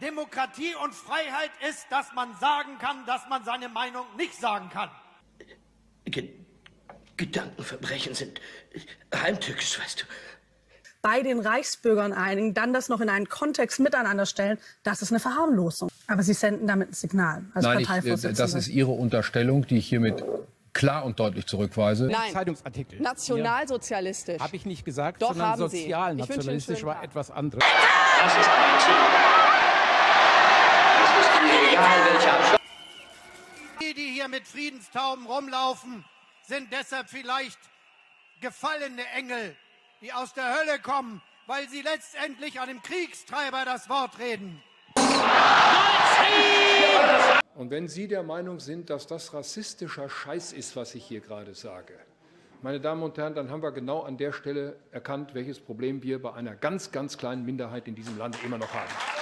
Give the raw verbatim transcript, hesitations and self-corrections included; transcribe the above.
Demokratie und Freiheit ist, dass man sagen kann, dass man seine Meinung nicht sagen kann. Ge Gedankenverbrechen sind heimtückisch, weißt du. Bei den Reichsbürgern einigen, dann das noch in einen Kontext miteinander stellen, das ist eine Verharmlosung. Aber Sie senden damit ein Signal als Nein, Parteivorsitzende. ich, das ist Ihre Unterstellung, die ich hiermit klar und deutlich zurückweise. Nein, Zeitungsartikel. nationalsozialistisch. Habe ich nicht gesagt, Doch, sondern haben Sie. sozialnationalistisch war Tag. etwas anderes. Das ist mein Ziel. Es ist mir egal, welcher Abschluss. Die, die hier mit Friedenstauben rumlaufen, sind deshalb vielleicht gefallene Engel, die aus der Hölle kommen, weil sie letztendlich einem Kriegstreiber das Wort reden. Und wenn Sie der Meinung sind, dass das rassistischer Scheiß ist, was ich hier gerade sage, meine Damen und Herren, dann haben wir genau an der Stelle erkannt, welches Problem wir bei einer ganz, ganz kleinen Minderheit in diesem Land immer noch haben.